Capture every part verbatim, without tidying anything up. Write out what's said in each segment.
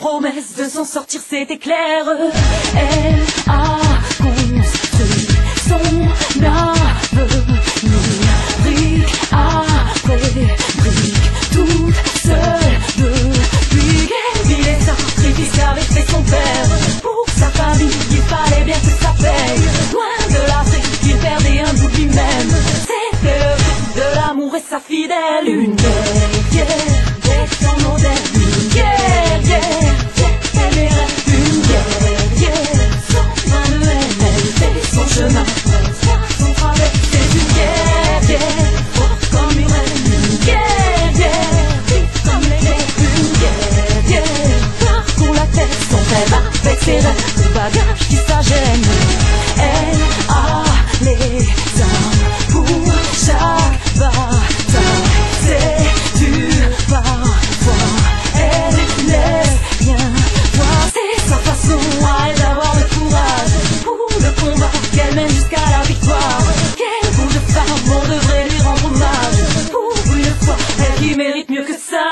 promesse de s'en sortir, c'était clair. Elle a construit son avenir, brique après brique, toute seule depuis qu'elle vit les sacrifices qu'avait fait son père. Pour sa famille, il fallait bien que ça paye. Loin de l'Afrique, il perdait un bout de lui-même. C'était le prix de l'amour et sa fidèle. Une guerrière, des temps modernes. Une guerrière, elle est une guerrière. Sans main de haine, elle fait son chemin. Son travail, c'est une guerrière, forte comme une reine. Une guerrière, vive comme les une guerrière. Parcourt la terre, son rêve avec ses rêves. Le bagage qui s'agène. Elle a les armes pour chaque bataille. C'est dur parfois, elle laisse rien voir. C'est sa façon à elle d'avoir le courage pour le combat qu'elle mène jusqu'à la victoire. Quel bout de femme, on devrait lui rendre hommage. Pour une fois, elle qui mérite mieux que ça.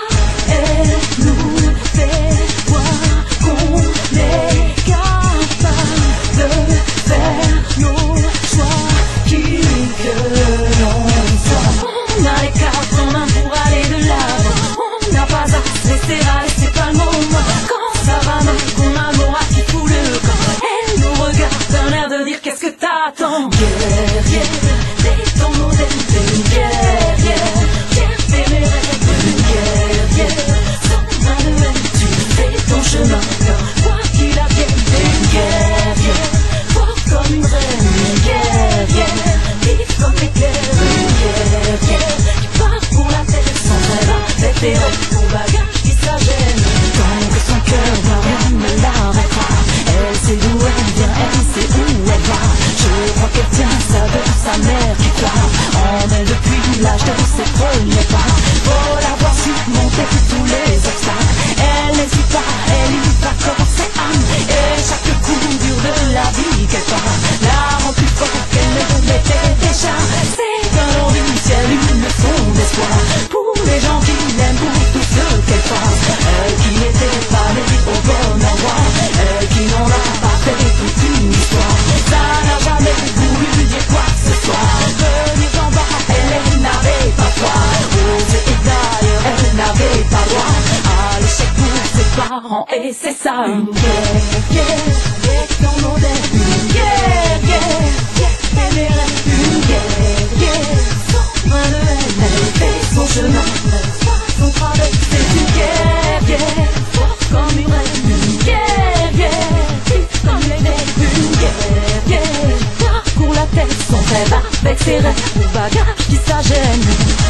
Elle nous fait voir qu'on est capable de faire nos choix, qui que l'on soit. On a les cartes en main pour aller de l'avant. On n'a pas à se laisser aller, c'est pas le moment. Quand ça va mal, qu'on a le moral qui fout le camp. Elle nous regarde d'un air de dire qu'est-ce que t'attends. Guerrière, des temps modernes, t'es une guerrière. Fierté mes rêves, une guerrière. Sans main de haine, tu fais ton chemin. Quoi qu'il advienne, t'es une guerrière. Forte comme une reine, une guerrière. Vive comme l'éclair, une guerrière. Qui part pour la terre, sans rêve avec des rêves. Ton bagage qui s'agène. Tant que son cœur bat, rien ne l'arrêtera. Elle sait d'où elle vient, elle sait où elle va. Je crois qu'elle tient ça de sa mère qui croit en elle depuis l'âge de ses premiers pas. Faut l'avoir surmonté tous les obstacles. Elle n'hésite pas, elle y va comme ses âmes. Et chaque coup dur de la vie qu'elle part la rend plus forte qu'elle ne l'était déjà. C'est un long du ciel, une leçon d'espoir pour les gens qui l'aiment, pour tout ce qu'elle fasse. Elle qui n'était pas née au bon endroit, elle qui n'en a pas fait toute une histoire. Ça n'a jamais voulu dire quoi que ce soit. Venir d'en bas, elle, elle n'avait pas foi. Oser et d'ailleurs, elle n'avait pas droit à l'échec pour ses parents. Et c'est ça, une guerrière, des temps modernes. Une guerrière, elle est une guerrière. Sans main de haine, elle fait son chemin. Son travail, c'est une guerrière. Forte comme une reine, une guerrière. Vive comme les neiges, une guerrière. Parcourt la terre, son rêve avec ses rêves. Le bagage qui s'agène.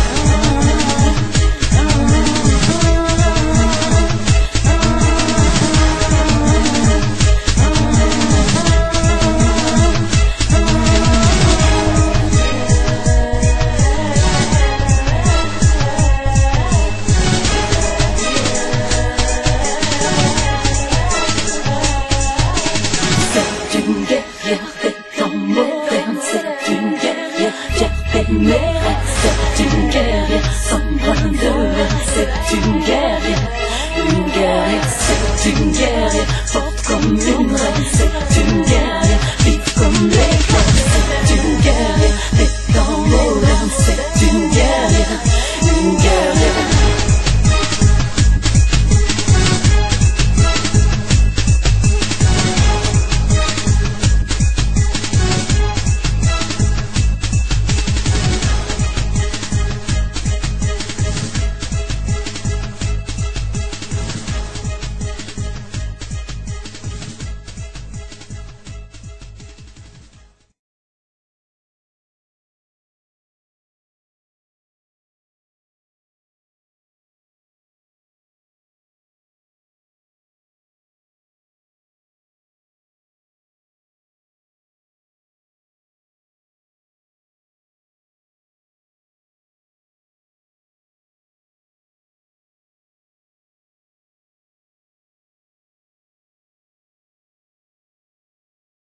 C'est une guerrière des temps modernes. C'est une guerrière fierté mes rêves. C'est une guerrière sans brin de haine. C'est une guerrière, une guerrière. C'est une guerrière forte comme une